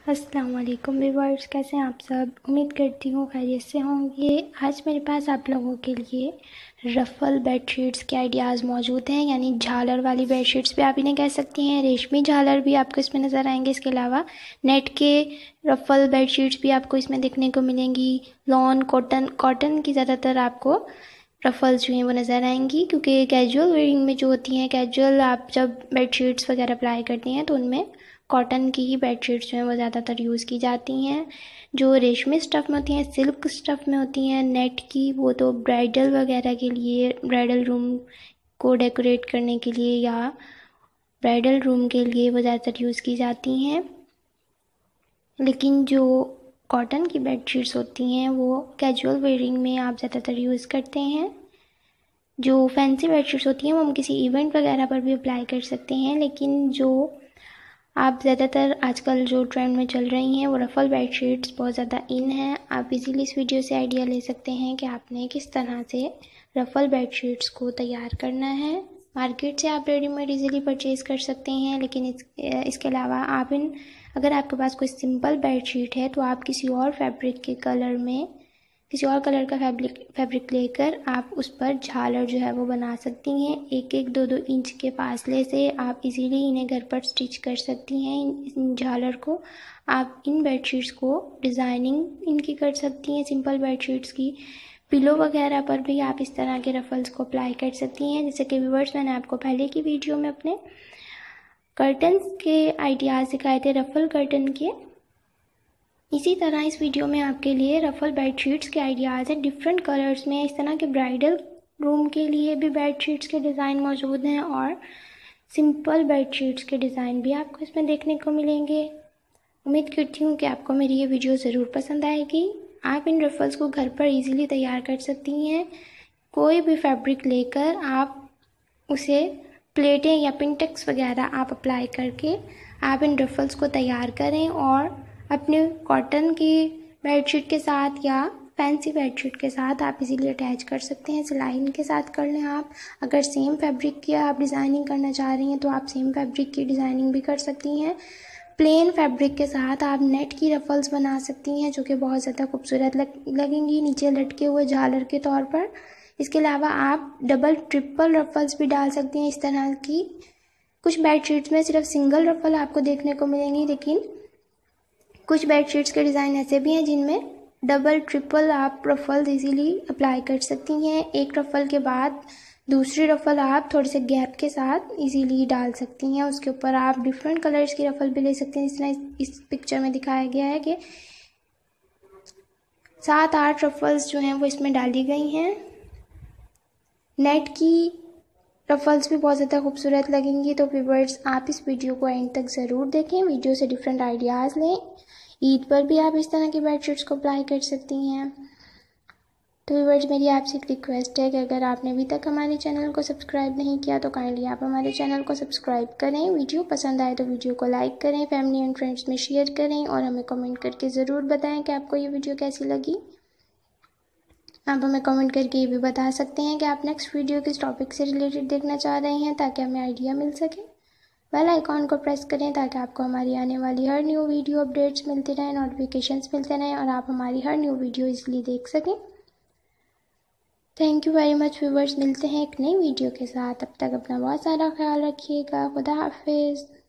अस्सलाम वालेकुम व्यूअर्स, कैसे हैं आप सब। उम्मीद करती हूँ खैरियत से होंगे। आज मेरे पास आप लोगों के लिए रफ़ल बेडशीट्स के आइडियाज़ मौजूद हैं, यानी झालर वाली बेडशीट्स भी आप इन्हें कह सकती हैं। रेशमी झालर भी आपको इसमें नज़र आएंगे। इसके अलावा नेट के रफ़ल बेडशीट्स भी आपको इसमें देखने को मिलेंगी। लॉन कॉटन की ज़्यादातर आपको रफ़ल्स जो हैं वो नज़र आएंगी, क्योंकि कैजुअल वेयरिंग में जो होती हैं, कैजुअल आप जब बेडशीट्स वगैरह अप्लाई करती हैं तो उनमें कॉटन की ही बेडशीट्स जो हैं वो ज़्यादातर यूज़ की जाती हैं। जो रेशमी स्टफ़ में होती हैं, सिल्क स्टफ़ में होती हैं, नेट की, वो तो ब्राइडल वगैरह के लिए, ब्राइडल रूम को डेकोरेट करने के लिए या ब्राइडल रूम के लिए वो ज़्यादातर यूज़ की जाती हैं। लेकिन जो कॉटन की बेडशीट्स होती हैं वो कैजुअल वेयरिंग में आप ज़्यादातर यूज़ करते हैं। जो फैंसी बेडशीट्स होती हैं वो हम किसी इवेंट वगैरह पर भी अप्लाई कर सकते हैं, लेकिन जो आप ज़्यादातर आजकल जो ट्रेंड में चल रही हैं वो रफ़ल बेडशीट्स बहुत ज़्यादा इन हैं। आप इजीली इस वीडियो से आइडिया ले सकते हैं कि आपने किस तरह से रफ़ल बेडशीट्स को तैयार करना है। मार्केट से आप रेडीमेड इजीली परचेज़ कर सकते हैं, लेकिन इसके अलावा अगर आपके पास कोई सिंपल बेडशीट है तो आप किसी और कलर का फैब्रिक लेकर आप उस पर झालर जो है वो बना सकती हैं। 1-2 इंच के फासले से आप इजीली इन्हें घर पर स्टिच कर सकती हैं। इन झालर को आप इन बेडशीट्स को डिज़ाइनिंग इनकी कर सकती हैं। सिंपल बेडशीट्स की पिलो वगैरह पर भी आप इस तरह के रफ़ल्स को अप्लाई कर सकती हैं। जैसे कि व्यूअर्स, मैंने आपको पहले की वीडियो में अपने कर्टन्स के आइडियाज़ दिखाए थे, रफ़ल कर्टन के। इसी तरह इस वीडियो में आपके लिए रफ़ल बेडशीट्स के आइडियाज़ हैं डिफरेंट कलर्स में। इस तरह के ब्राइडल रूम के लिए भी बेडशीट्स के डिज़ाइन मौजूद हैं और सिंपल बेडशीट्स के डिज़ाइन भी आपको इसमें देखने को मिलेंगे। उम्मीद करती हूँ कि आपको मेरी ये वीडियो ज़रूर पसंद आएगी। आप इन रफ़ल्स को घर पर इजीली तैयार कर सकती हैं। कोई भी फैब्रिक लेकर आप उसे प्लेटें या पिनटेक्स वगैरह आप अप्लाई करके आप इन रफ़ल्स को तैयार करें और अपने कॉटन की बेडशीट के साथ या फैंसी बेडशीट के साथ आप इजीली अटैच कर सकते हैं। सिलाई इनके साथ कर लें आप। अगर सेम फैब्रिक की आप डिज़ाइनिंग करना चाह रही हैं तो आप सेम फैब्रिक की डिज़ाइनिंग भी कर सकती हैं। प्लेन फैब्रिक के साथ आप नेट की रफ़ल्स बना सकती हैं, जो कि बहुत ज़्यादा खूबसूरत लगेंगी नीचे लटके हुए झालर के तौर पर। इसके अलावा आप डबल ट्रिपल रफ़ल्स भी डाल सकती हैं इस तरह की। कुछ बेडशीट्स में सिर्फ सिंगल रफ़ल आपको देखने को मिलेंगी, लेकिन कुछ बेडशीट्स के डिज़ाइन ऐसे भी हैं जिनमें डबल ट्रिपल आप रफ़ल्स इजीली अप्लाई कर सकती हैं। एक रफ़ल के बाद दूसरी रफ़ल आप थोड़े से गैप के साथ इजीली डाल सकती हैं। उसके ऊपर आप डिफरेंट कलर्स की रफ़ल भी ले सकते हैं। इस तरह इस पिक्चर में दिखाया गया है कि 7-8 रफ़ल्स जो हैं वो इसमें डाली गई हैं। नेट की रफ़ल्स भी बहुत ज़्यादा खूबसूरत लगेंगी। तो व्यूअर्स, आप इस वीडियो को एंड तक ज़रूर देखें, वीडियो से डिफरेंट आइडियाज़ लें। ईद पर भी आप इस तरह की बेडशीट्स को अप्लाई कर सकती हैं। तो व्यूअर्स, मेरी आपसे एक रिक्वेस्ट है कि अगर आपने अभी तक हमारे चैनल को सब्सक्राइब नहीं किया तो काइंडली आप हमारे चैनल को सब्सक्राइब करें। वीडियो पसंद आए तो वीडियो को लाइक करें, फैमिली एंड फ्रेंड्स में शेयर करें और हमें कमेंट करके ज़रूर बताएं कि आपको ये वीडियो कैसी लगी। आप हमें कमेंट करके ये भी बता सकते हैं कि आप नेक्स्ट वीडियो किस टॉपिक से रिलेटेड देखना चाह रहे हैं, ताकि हमें आइडिया मिल सके। बेल आइकॉन को प्रेस करें ताकि आपको हमारी आने वाली हर न्यू वीडियो अपडेट्स मिलती रहें, नोटिफिकेशंस मिलते रहें और आप हमारी हर न्यू वीडियो इजीली देख सकें। Thank you very much viewers. मिलते हैं एक नई वीडियो के साथ। तब तक अपना बहुत सारा ख्याल रखिएगा। खुदा हाफिज़।